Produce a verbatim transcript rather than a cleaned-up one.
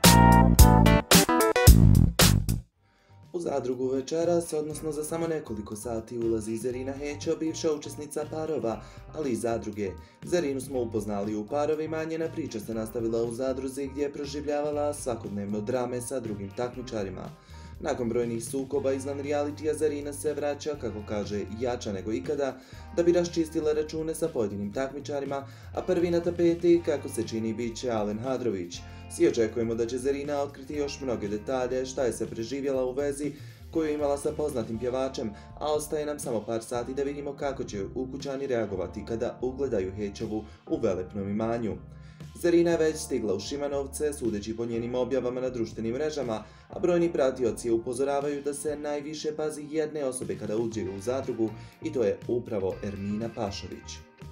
U zadrugu večeras, odnosno za samo nekoliko sati, ulazi Zerina Hećo, bivša učesnica Parova, ali i zadruge. Zerinu smo upoznali u Parovima, a njena priča se nastavila u zadruzi gdje je proživljavala svakodnevno drame sa drugim takmičarima. Nakon brojnih sukoba izvan realitija, Zerina se vraća, kako kaže, jača nego ikada, da bi raščistila račune sa pojedinim takmičarima, a prvi na tapeti, kako se čini, bit će Alen Hadrović. Svi očekujemo da će Zerina otkriti još mnoge detalje šta je se preživjela u vezi koju je imala sa poznatim pjevačem, a ostaje nam samo par sati da vidimo kako će ukućani reagovati kada ugledaju Hećovu u velepnom imanju. Zerina je već stigla u Šimanovce, sudeći po njenim objavama na društvenim mrežama, a brojni pratioci je upozoravaju da se najviše pazi jedne osobe kada uđe u zadrugu, i to je upravo Ermina Pašović.